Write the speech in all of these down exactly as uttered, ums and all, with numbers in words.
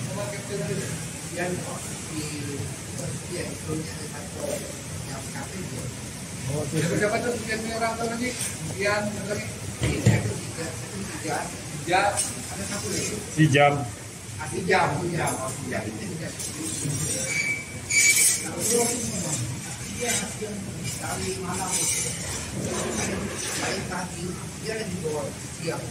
Yang di ya itu satu yang kafe itu. Oh, Siapa tuh sekian orang tuh lagi? Sekian lagi. Ini itu tiga, itu tiga. Ya, Ada satu lagi. si jam. Asli jam, jam, jam itu tiga. Kalau dia yang dari malam baik pagi dia lagi bawa siang.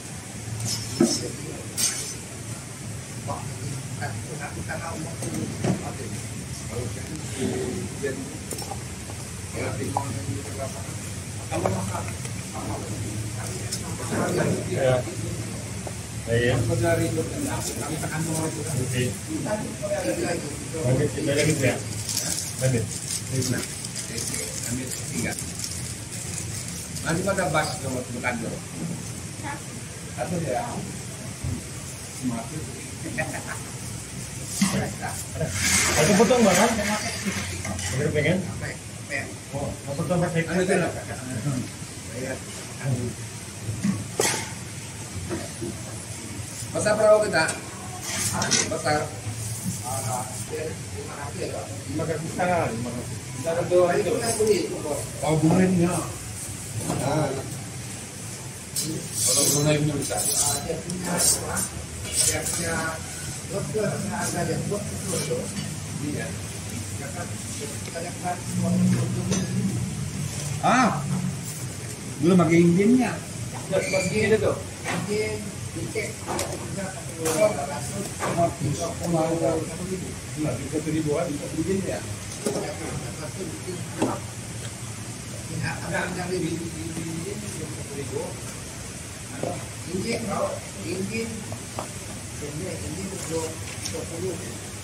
Wah, kan aku karena umur ada. kalau sekian ya tinggal di berapa? Kalau makan Ya. Iya. dari kami akan mau itu kan. Oke. Lanjut kita lagi ya. Lanjut. Ambil tiga. Nanti pada bas kalau bukan dulu. Satu ya. Semakin. Aku potong banget. Udah pengen? Oh, aku potong pakai. Anu itu lah. Besar berapa kita? Besar. Lima kali besar, lima kali. Kita ada dua itu. Oh, bulannya. Kalau Brunei punya besar. Iya. Ah, belum pakai injinnya. Sudah seperti ini tuh. Bisa ribuan, bisa bikin ya. Injin, injin, injin dua puluh.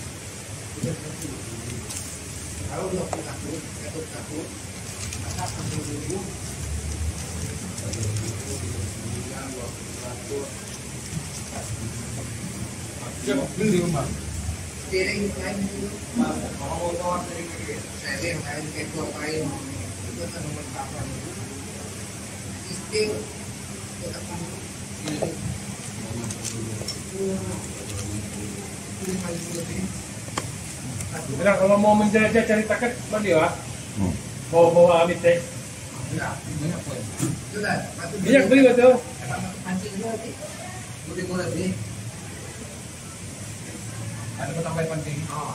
Kalau dua puluh satu, satu satu, maka enam ribu. Beli di rumah. Steering lain dulu. Mau motor steering lain, ekor lain. Itu kan nomor kapal. Sistem tetap Nah, kalau mau menjelajah cari taket, mana dia? Bawa bawa amit teh. Banyak poin. Sudah, Banyak beli betul. pancing dulu nanti. Udah mulai beli. Ada petang penting. Oh.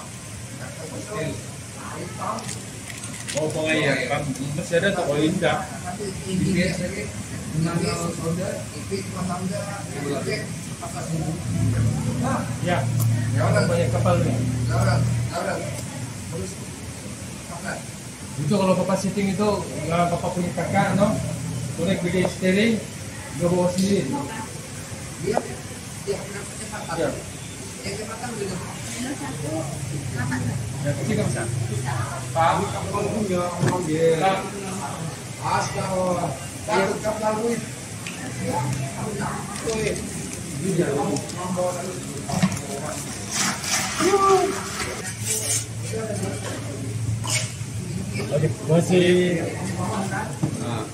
Oh, pengayah kan masih ada toko indah. Nanti injin lagi. Nanti soda, ipit, matangga, ipit, apa semua. Ya, ya orang banyak kapal nih. Orang, orang. Terus apa? Itu kalau papa sitting itu nggak papa punya kakak, no? Boleh beli steering, nggak bawa sendiri. Dia, dia punya kecepatan. Ya, Yang kecepatan juga. ya kecil kan bisa. Pak, kapal punya orang dia. Astaga, takut kapal duit. Duit. Dia Oke, masih. Nah,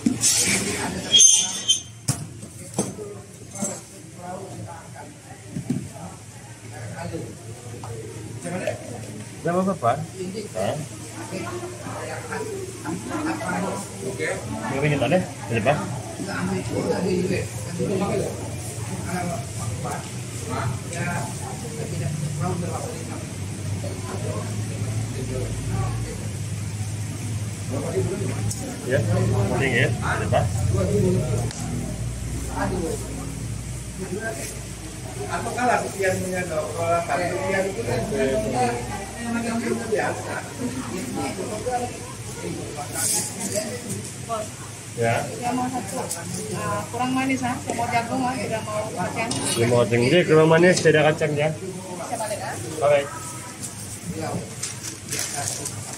Berapa papa? Eh? oke. Berapa ini tadi? Berapa? Ya, penting ya. Berapa? Apa kalah sekian punya kalau sekian itu kan yang biasa. Ya. Yang mau satu uh, kurang manis ah, yang mau jagung ah, tidak mau kacang. Ini mau tinggi kurang manis, tidak kacang ya. Bisa balik ah. Oke. Ya.